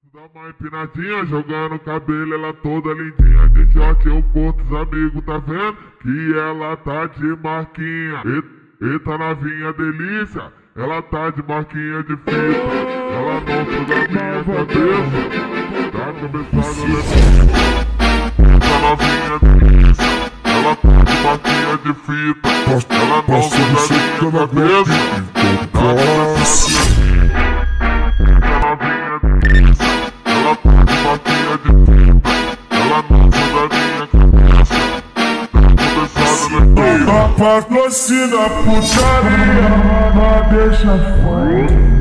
Dá uma empinadinha, jogando cabelo, ela toda lindinha. De short eu curto os amigos, tá vendo? Que ela tá de marquinha. Eita novinha delícia, ela tá de marquinha de fita. Ela não suga minha cabeça, tá começando a levar. Eita novinha delícia, ela tá de marquinha de fita. Ela não suga minha cabeça, tá começando a levar. Patrocina putaria, deixa fora.